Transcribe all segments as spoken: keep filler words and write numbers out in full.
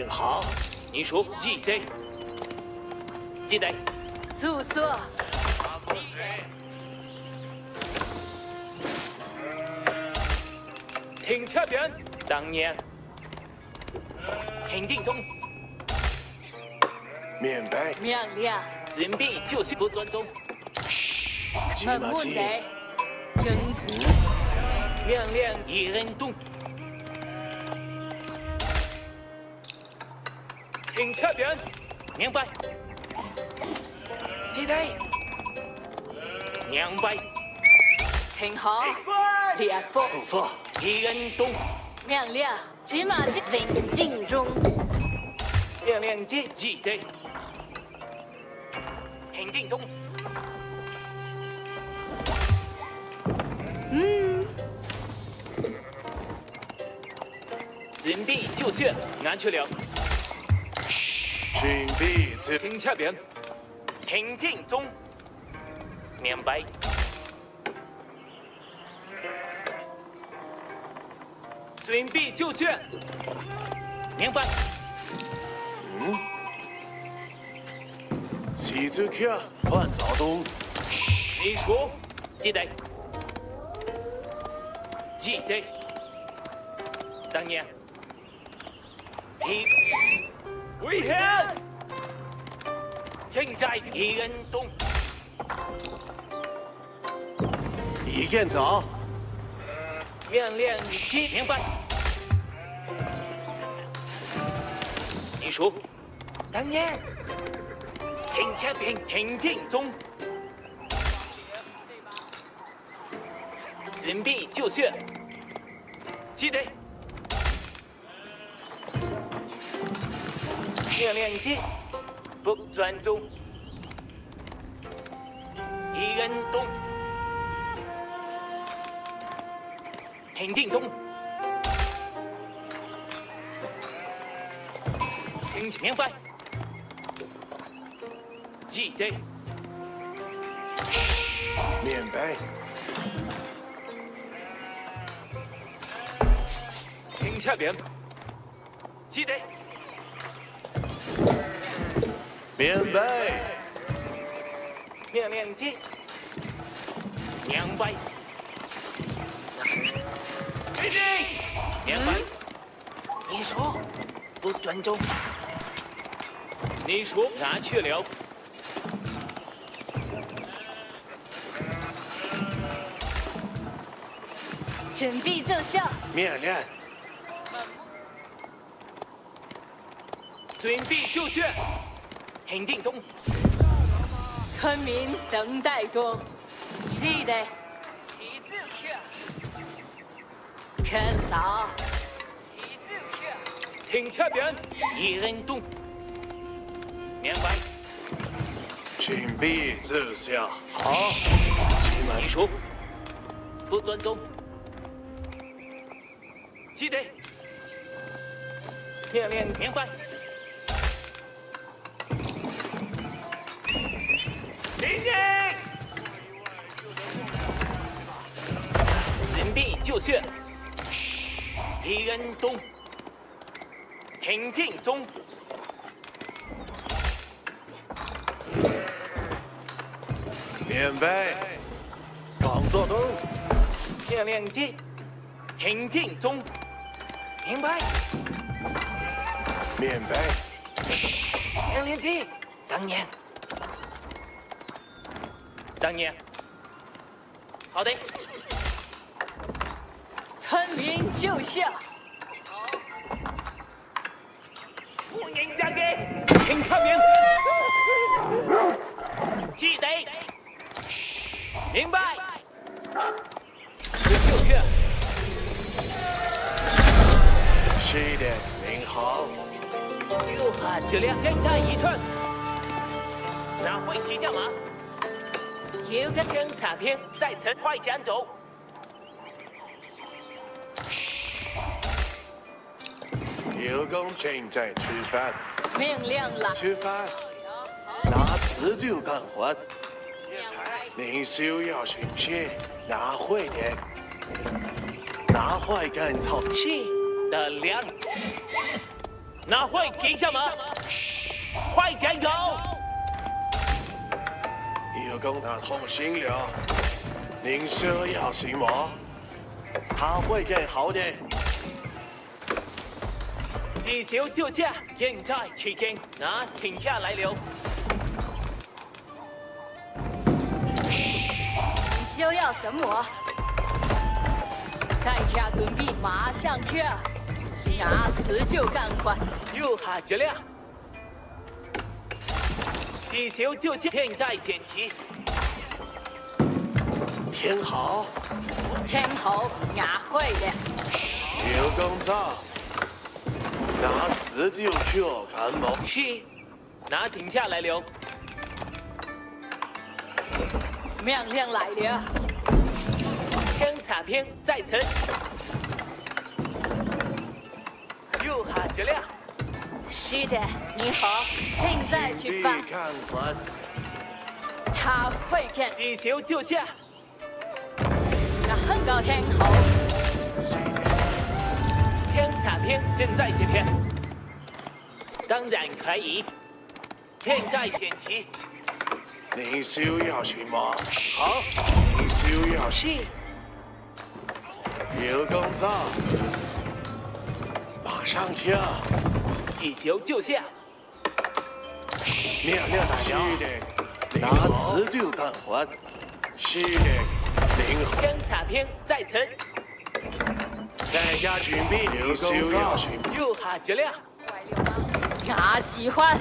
好， 你说记得，记得。 住所。 停车边，当年。肯定中。 明白。 命令。 准备就是不尊重。 门门的。征途。 命令一人动。停车边，明白。记得。明白。 停好。列步。 住所。 一人动。 命令。骑马进领进中。 命令记记得。肯定中。 嗯。 准备就绪，安全了。 准备就停车边，肯定中。明白。准备就绪，明白。 嗯。骑着车换躁动。 你说，记得。记得。当年。一危险！现在一人动。 一件走。 命令七，明白。你说，当年。停车边，肯定中。准备就绪，记得。命令机，不尊重。一人动。肯定中。听清明白。记得。 明白。 停车边。记得。 明白。 命令机。明白。决定。明白。你说不尊重。你说拿去了。 准备奏效。 命令。 准备就绪，肯定中。 村民等待中，记得。骑自车。看早。骑自车。 停车边，一人动。明白。 准备奏效。好。 你说，不尊重。记得。命令明白。林静。准备就绪。一人动。肯定中。 明白。放作动。 命令机。肯定中。明白。 明白。 命令机。当年。当年。好的。 村民就绪。 欢迎战机，请看明。记得。明白。就绪。 是的，您好。 六号质量正在移转。哪会骑驾马？ 有个侦察兵在城快将走。 有工正在出发。 命令了。 出发。拿自就干活。您需要信息，拿会的。拿会干草。 是的量。 拿回给什么？快点走！ 有功他通行了，您说要什么？他会更好的。 地球救驾，现在起经，那停下来了。 需要什么？大家准备马上去，拿辞就赶快。 右下质量。地球救驾，现在点击。 天好， 天后拿会的。 有工作，拿辞就去干嘛？ 是，那停下来了。 命令来了。 侦察片在层。右下质量。 是的，你好，现在去吧。 看管。 他会看。 地球救驾。 那很高天后。 侦察片正在这边。当然可以。现在点击。 您需要什么？好，您需要是。 有工作，马上去。 地球救驾。 命令来了。是的，拿辞就干活。是的，您好。 侦察片在层。 大家准备有需要什么？ 右下质量。 俺喜欢。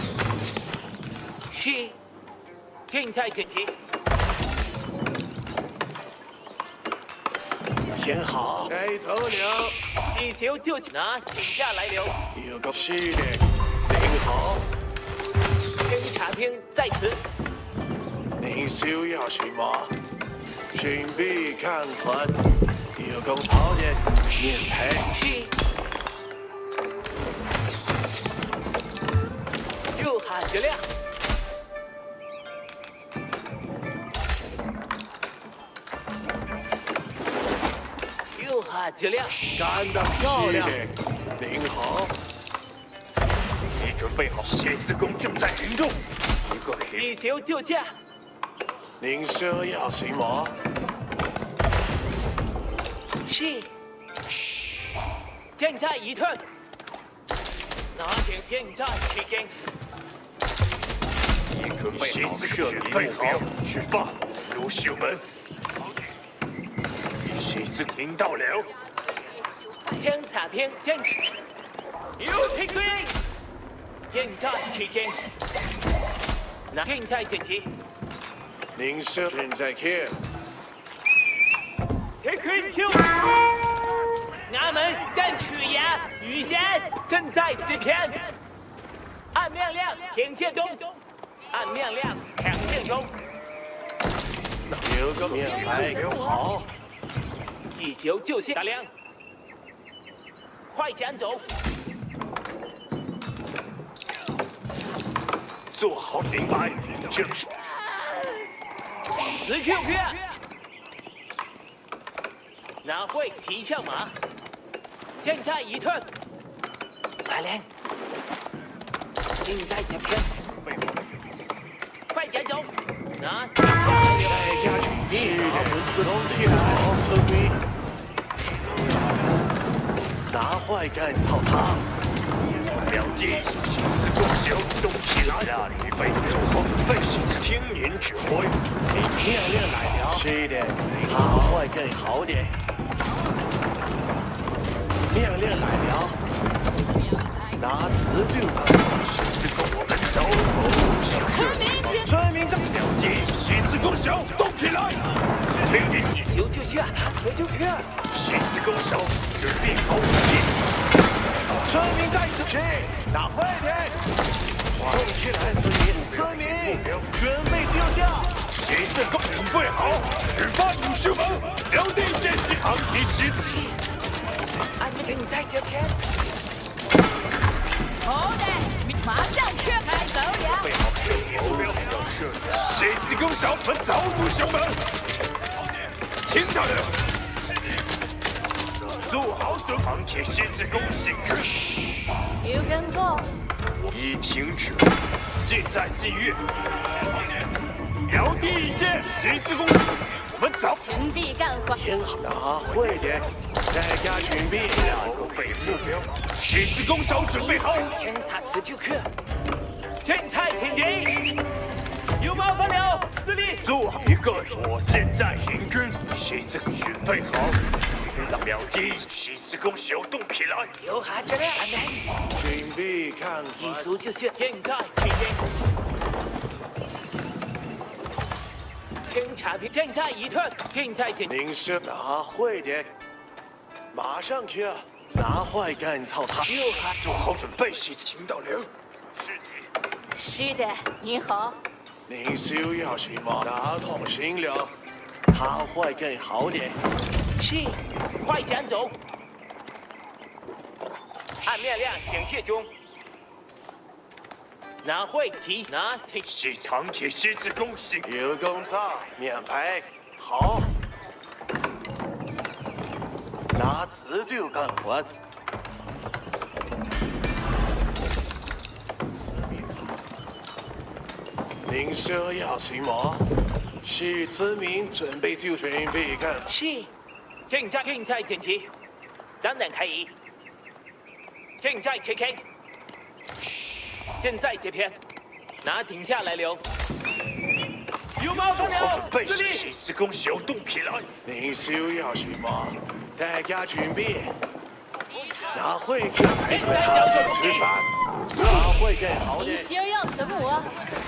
是。现在点击。 天好，该走了。 地球就拿停下来了。 有个是的，您好。 侦察片在此。 您需要什么？准备看管。有工好的免赔。 是。右下质量。右下质量。 干得漂亮。您好。 你准备好？血字弓正在云中。一个黑。 地球救驾。 您说要什么？ 是。现在一退。拿点现在起经。 一个血字射敌目标，去发入秀门。血字听到了。 侦察片进。有提供。现在起经。那现在点击。 您说正在看。 提供跳。俺们正取牙雨贤正在这边。按命令停线中。按命令停线中。 有个免赔好。 地球救线大亮。快点走。 做好明白，这是。 死 Q Q。拿回骑象马。现在一退。大亮。现在这边。快点走。拿停下来了。 大家准备好，龙起来，村民。拿坏干草堂。 了解，喜字攻修，动起来！下一辈做好准备，喜字听您指挥。 命令来了。是的，他会更好的。命令来了。拿辞就干。 喜字跟我们走。 村民， 村民站。 了解，喜字攻修，动起来！命令地球救下，我就去。 喜字攻守，准备好武器。 村民在此去，拿坏的，动起来，村民，村民，准备救驾。 喜字弓准备好，出发入秀门，留地先行航体喜字。 俺们正在这边。 好的，马上去开走了。 备好射目标，要射喜字弓手，我们走入秀门。停下来。做好准，航铁喜字弓行去。 有跟做。 已停止，近在冀越。苗地一线，十字弓，我们走。 准备干活。 挺好，拿会的，大家准备。 两个北目标，十字弓手准备好。 天差持久克，天才天机，有麻烦了，司令。 做好一个火箭战行军，十字弓准备好。苗地，十字弓手动起来。 有哈这样安排。 准备看艺术就是天才天机。天差平，天差一团，天才天。 您是拿会的，马上去，拿坏干操他。 有哈， 做好准备，十字请导流。是的。 是的，你好。 您需要什么？打通行了，他会更好点。 是，快点走。按命令停歇中。拿会及拿停。 是长铁十字弓行。 有工作，免牌，好。拿辞就干活。您需要什么？是村民准备就准备干。 是，现在现在前期，当然可以。现在切开，现在这边，拿停下来了。有麻烦好准了， 备， 司令。 十字弓手动起来。 您需要什么？大家准备。拿会更才会好好吃饭，拿会更好你点， 需要什么？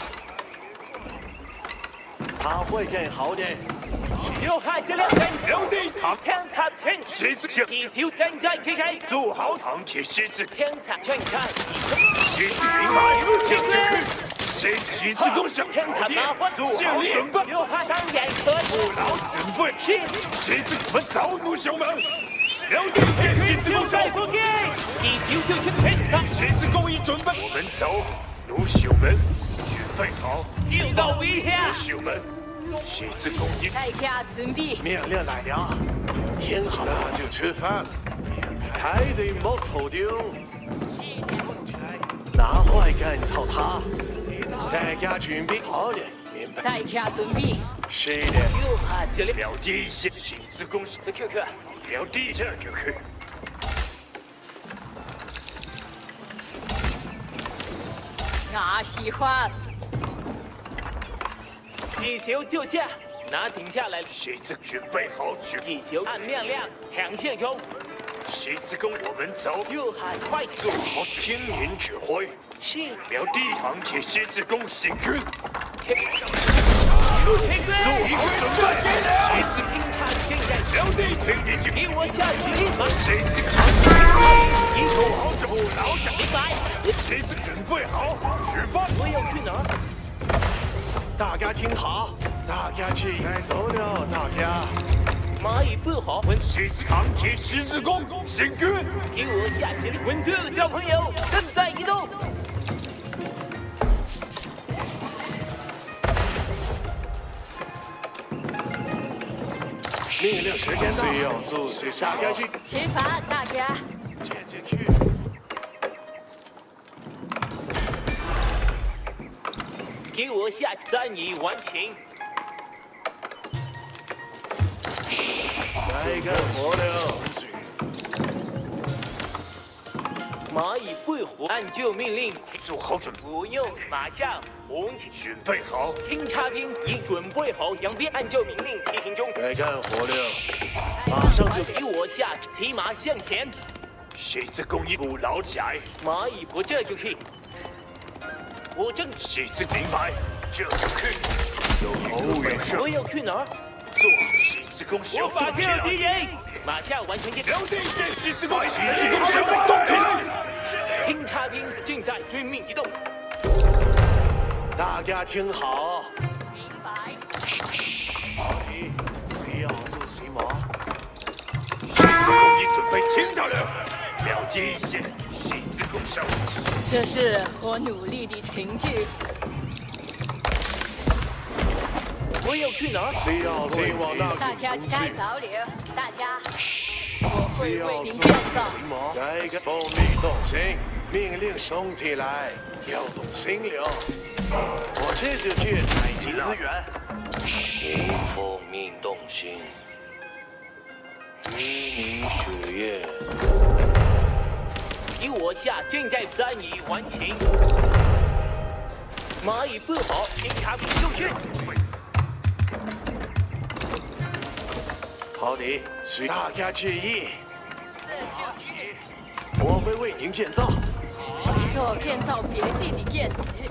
他会更好点。 有害这两天， 苗地，好， 天差天， 十字弓， 一修现在切开， 做好长铁十字。 天差天差， 十字明白，进去。十十字弓手， 天差麻烦， 做好准备。 有害当然可以。 不劳准备。 是， 十字我们早奴兄们。苗地线十字弓手， 出击，一修就去天差。 十字弓已准备。我们走，奴兄们，准备好。 有造危险。 奴兄们，十字弓已。 大家准备。 命令来了，听好了就吃饭。台的木头丢，拿坏干操他。大家准备好了，明白？ 大家准备。 是的。 有害这里。 苗地线十字弓手， 这 Q Q。 苗地这 Q Q。 我喜欢。 一修就驾，拿停下来。 十字准备好，准一修按命令，向线中。 十字弓我们走。 有害快做好听您指挥。 是。 苗地长铁十字弓行军。 天。 做好准备。十字平常现在。 苗地听你就。 给我下指令。 十字长铁。 一做好不劳想。 明白。 十字准备好，出发。 我要去哪？ 大家听好，大家去该走了，大家。 蚂蚁不好， 问十字长铁十字弓行军。 给我下指令。文特小朋友正在移动。 命令时间到，需要做些下家去。 吃饭，大家。 姐姐去。 给我下战役完成。 该干活了。 蚂蚁不活，按旧命令。 做好准备。 不用，马上。红旗准备好。 听察兵已准备好，两边按旧命令进行中。 该干活了，马上就给我下，骑马向前。 十字弓已不劳起来。 蚂蚁不这就去。我正十字明白，这就去。有后援上。 我要去哪儿？ 做好十字弓手我发动起来。 敌人，马上完成。 苗地线十字弓，十字弓手动起来。 听察兵正在遵命移动。 大家听好。 明白。 好的，需要做什么？ 十字弓已准备听到了。苗地线十字弓手。 这是我努力的成绩。 我要去哪儿？ 需要前往那大家该走了，大家。我会为您建造。 改革奉命动心，命令动起来，调动心流。我这就去采集资源。 您奉命动心，依您许愿。 给我下正在三已完成。蚂蚁不好，警察兵就绪。 好的，随大家致意。我会为您建造一座建造别记的建子。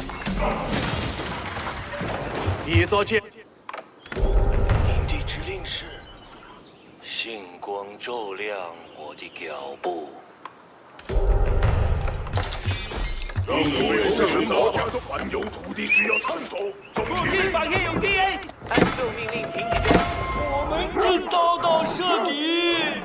一座建。 您的指令是：星光照亮我的脚步。 让各位神大家的环游土地需要探索。 我地方也有敌人，按住命令停止。我们正遭到射敌。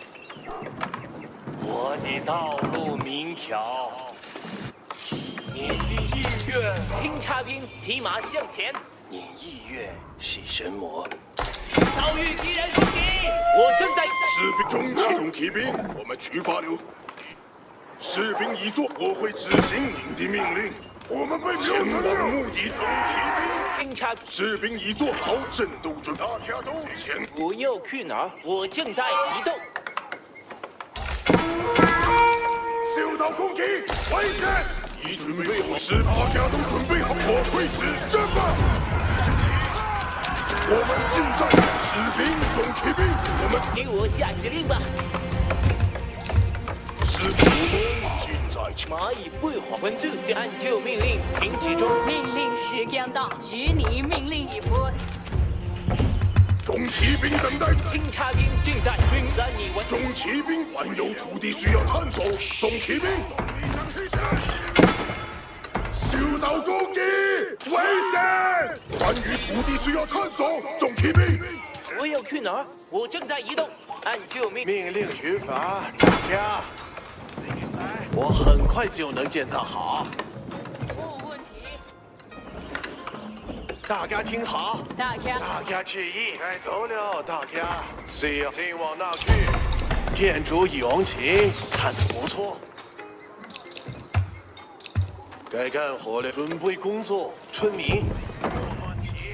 我的道路明条。您的意愿， 听察兵骑马向前。 您意愿是神魔。 遭遇敌人攻击，我正在。 士兵中启动骑兵，我们出发了。士兵一座，我会执行您的命令。我们被前往目的地。 听察士兵一座，好，战斗准备，大家都前。 我要去哪儿？我正在移动。 受到攻击，危险！已准备好时，大家都准备好，我会指战吧。我们现在士兵用骑兵，我们给我下指令吧。 士兵们现在蚂蚁不好，文字按就命令停止中。 命令时间到，与你命令一波。 中骑兵等待。 听察兵正在追三已完。 中骑兵环游土地需要探索。中骑兵，受到攻击，危险！环宇土地需要探索。中骑兵， 我要去哪儿？我正在移动，按就命命令出发，大家。我很快就能建造好。 没问题。 大家听好， 大家， 大家致意，该走了，大家。需要请往那去。建筑勇勤，看得不错。该干活了，准备工作，村民。没问题。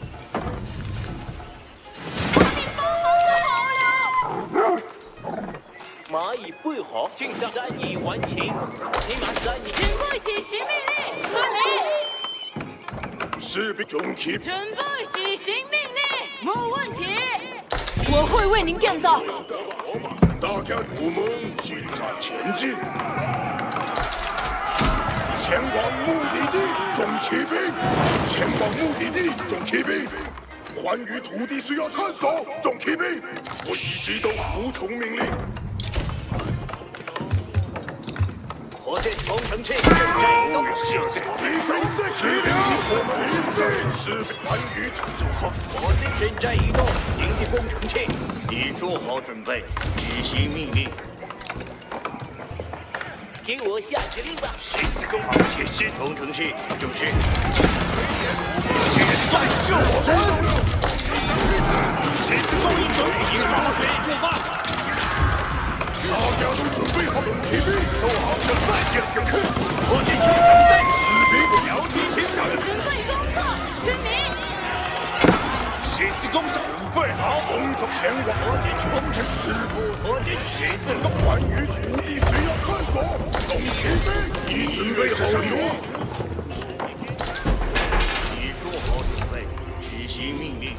蚂蚁不好，正在三已完成。你马三已。 准备执行命令，村民。 士兵中骑兵。 准备执行命令，没问题。我会为您建造。 大家，我们现在前进，前往目的地。中骑兵，前往目的地。中骑兵，环宇土地需要探索。中骑兵，我一直都服从命令。 火箭工程器正在移动。 敌飞四起了，我们现在是环宇土地。 火箭正在移动，您的工程器已做好准备，执行命令。 给我下指令吧。 新子工好，解释工程器就是。 现在就我中。新子工一准，已经准备出发。大家都准备好，中骑兵做好准备，就去。火箭器准备，士兵了解清楚。 准备工作，村民。 写字工准备好，工作前往火箭工程师傅，火箭写字工环宇土地需要探索。中骑兵已准备好了。 已做好准备，执行命令。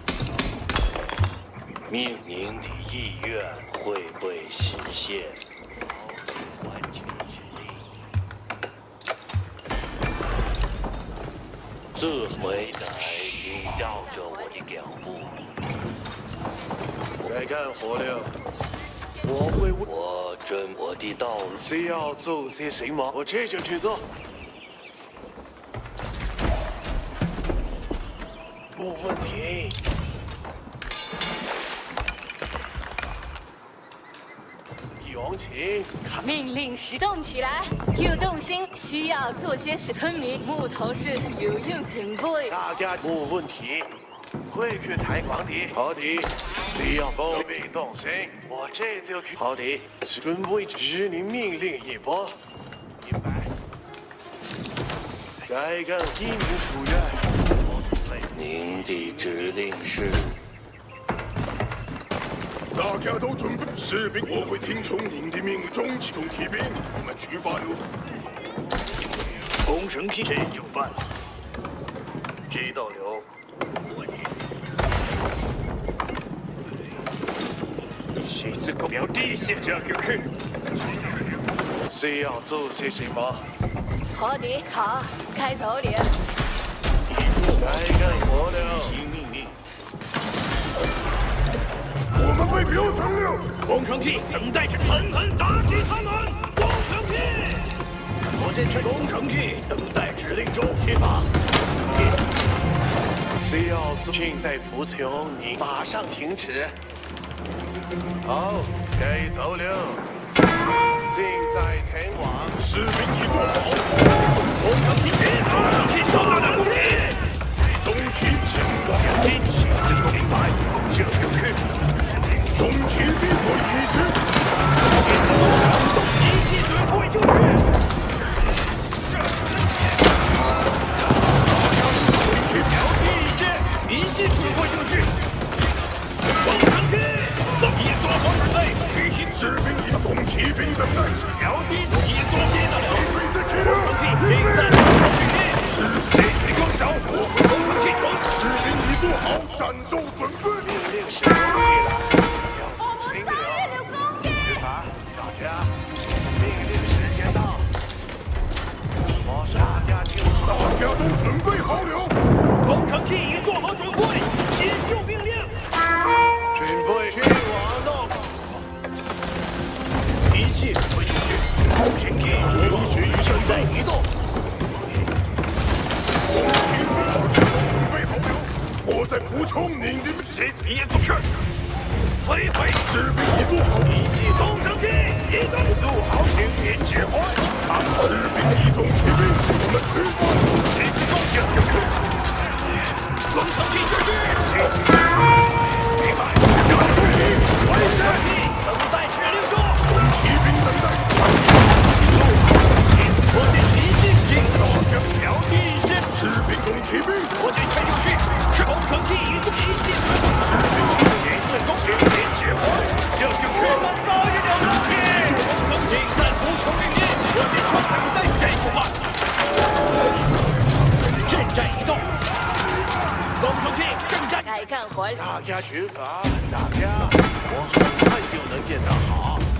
命您的意愿会会实现。完成指令。这回来，您照着我的脚步。 该干活了。我会为我准我的道路。 需要做些什么？我这就去做。没问题。勇勤， 命令始动起来，有动心，需要做些事。村民木头是有用准备。 大家没问题。 回去采矿地。好的，谁要否被动身？我这就去。好的，准备指令命令一波。明白。该干一名出员。 您的指令是？ 大家都准备，士兵，我会听从您的命令。中启动骑兵，我们出发喽！ 工程批这就办。知道了。 谁自狗标地线这个去？ 谁要做些什么？ 好的，好，开走点。 该干活了。 听命令。 我们被标成了。 工程器等待着狠狠打击他们。工程器， 我这是工程器，等待指令中，去吧。 谁要做？正在服从，你马上停止。好，该走了。正在前往。 士兵已做好。 工程器别打，工程器收到能力。 中骑前往。 进行自动明白，这就去。 中骑兵会一致。 一记准备就去。标记一些，一系准备就绪。工程兵，一做好准备，举行士兵以中骑兵等待。 标记一做接得了。 准备起工程器正在工程器，谁是攻手？工程器中， 士兵已做好，战斗准备。 命令是公地了，要行了。出发，大家，命令时间到。马上大家听好。 大家都准备好了。 工程器已做好准备，接受命令。 准备去往东。 一切准备就绪。工程器有许正在移动。 中骑兵准备好了。我在服从您的谁别做事。飞回， 士兵已做好。 一记工程器移动，做好听您指挥。 当士兵一中骑兵，我们出发。 谁是攻这就去。工程器指示。明白。我是等待指令中。 中骑兵等待。 我得提醒您， 大家标记一些。 士兵中骑兵， 我得开就绪。是工程器移动一系准备。谁是攻听您指挥，这就去。我们早一点放弃。工程器在服从命令，我得等待这一步吧。正在移动。工程器正在。 该干活了。 大家出发，大家，我很快就能建造好。